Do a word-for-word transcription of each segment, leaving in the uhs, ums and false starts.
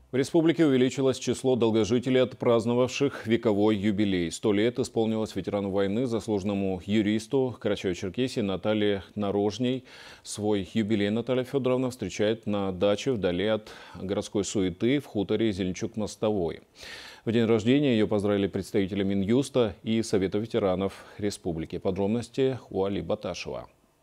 В республике увеличилось число долгожителей, отпраздновавших вековой юбилей. Сто лет исполнилось ветерану войны, заслуженному юристу Карачаево-Черкесии Наталье Нарожней. Свой юбилей Наталья Федоровна встречает на даче вдали от городской суеты в хуторе Зеленчук-Мостовой. В день рождения ее поздравили представители Минюста и Совета ветеранов республики. Подробности у Али Баташева.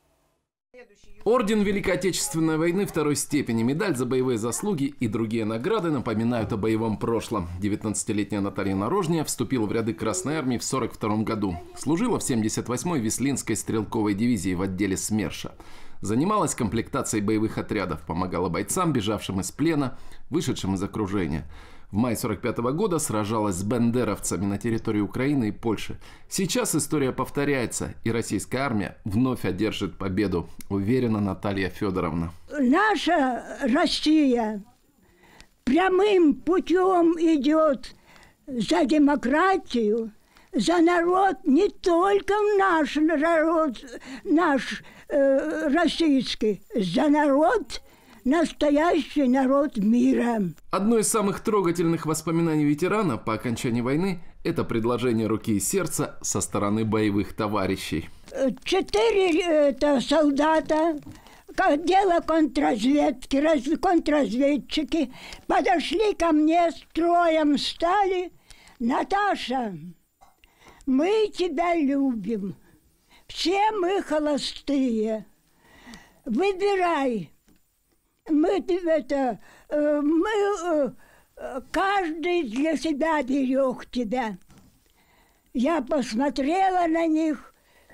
Орден Великой Отечественной войны второй степени, медаль за боевые заслуги и другие награды напоминают о боевом прошлом. девятнадцатилетняя Наталья Нарожня вступила в ряды Красной Армии в сорок втором году. Служила в семьдесят восьмой Вислинской стрелковой дивизии в отделе СМЕРШа. Занималась комплектацией боевых отрядов, помогала бойцам, бежавшим из плена, вышедшим из окружения. В мае сорок пятого года сражалась с бендеровцами на территории Украины и Польши. Сейчас история повторяется, и российская армия вновь одержит победу, уверена Наталья Федоровна. Наша Россия прямым путем идет за демократию, за народ, не только наш народ, наш э, российский, за народ, настоящий народ мира. Одно из самых трогательных воспоминаний ветерана по окончании войны – это предложение руки и сердца со стороны боевых товарищей. Четыре это, солдата, дело контрразведки, раз, контрразведчики, подошли ко мне, строем стали. Наташа, мы тебя любим, все мы холостые, выбирай. Мы это, мы, каждый для себя берег тебя. Я посмотрела на них,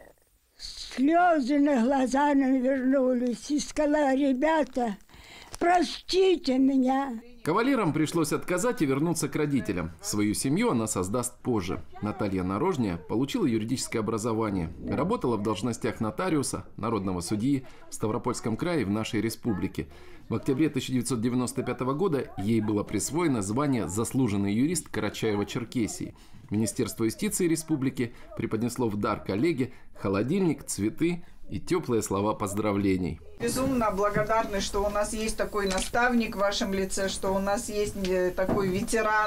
слезы на глаза навернулись и сказала: ребята, простите меня. Кавалерам пришлось отказать и вернуться к родителям. Свою семью она создаст позже. Наталья Нарожня получила юридическое образование. Работала в должностях нотариуса, народного судьи в Ставропольском крае и в нашей республике. В октябре тысяча девятьсот девяносто пятого года ей было присвоено звание «Заслуженный юрист Карачаево-Черкесии». Министерство юстиции республики преподнесло в дар коллеге холодильник, цветы и теплые слова поздравлений. Безумно благодарны, что у нас есть такой наставник в вашем лице, что у нас есть такой ветеран,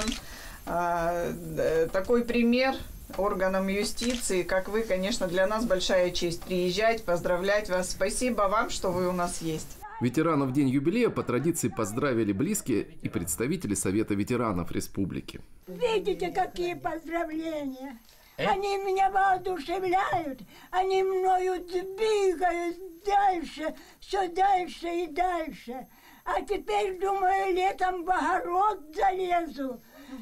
такой пример органам юстиции, как вы. Конечно, для нас большая честь приезжать, поздравлять вас. Спасибо вам, что вы у нас есть. Ветеранов в день юбилея по традиции поздравили близкие и представители Совета ветеранов республики. Видите, какие поздравления! Они меня воодушевляют, они мною двигают дальше, все дальше и дальше. А теперь, думаю, летом в огород залезу,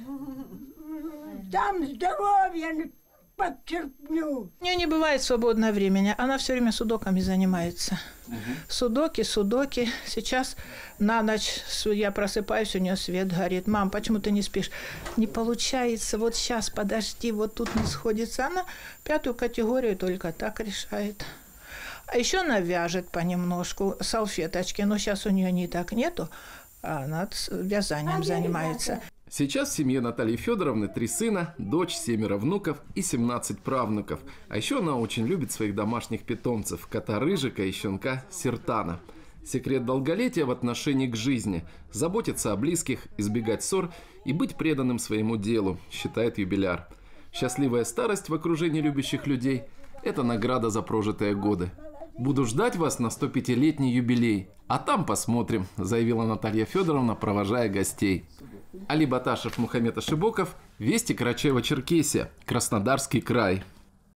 там здоровье подчеркну. У нее не бывает свободного времени, она все время судоками занимается. Угу. Судоки, судоки. Сейчас на ночь я просыпаюсь, у нее свет горит. Мам, почему ты не спишь? Не получается, вот сейчас, подожди, вот тут не сходится. Она пятую категорию только так решает. А еще она вяжет понемножку салфеточки, но сейчас у нее ниток нету, а она вязанием занимается. Сейчас в семье Натальи Федоровны три сына, дочь, семеро внуков и семнадцать правнуков. А еще она очень любит своих домашних питомцев – кота Рыжика и щенка Сертана. Секрет долголетия в отношении к жизни – заботиться о близких, избегать ссор и быть преданным своему делу, считает юбиляр. Счастливая старость в окружении любящих людей – это награда за прожитые годы. «Буду ждать вас на сто пятилетний юбилей, а там посмотрим», – заявила Наталья Федоровна, провожая гостей. Али Баташев, Мухаммед Ашибоков, Вести, Карачаево-Черкесия, Краснодарский край.